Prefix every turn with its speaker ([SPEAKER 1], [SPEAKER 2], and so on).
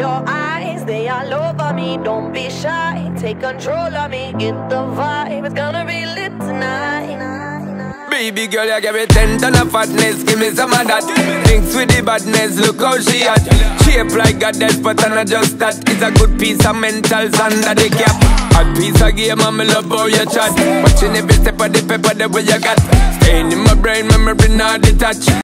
[SPEAKER 1] your eyes, they all over me. Don't be shy, take control of me. Get the vibe, it's gonna be lit tonight.
[SPEAKER 2] Baby girl, you give me 10 ton of fatness, give me some of that. Thinks with the badness, look how she at. Shape like goddess, but I'm not just that. It's a good piece of mentals under the cap. Hot piece of game, and me love how you chat. Watching every step of the pepper, the way you got. Staying in my brain, memory not detached.